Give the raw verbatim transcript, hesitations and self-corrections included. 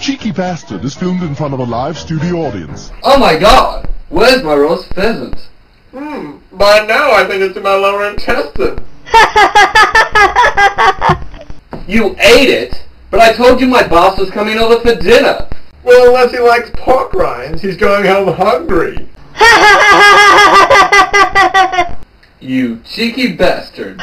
Cheeky Bastard is filmed in front of a live studio audience. Oh my god! Where's my roast pheasant? Hmm, by now I think it's in my lower intestine. You ate it? But I told you my boss was coming over for dinner. Well, unless he likes pork rinds, he's going home hungry. You cheeky bastard.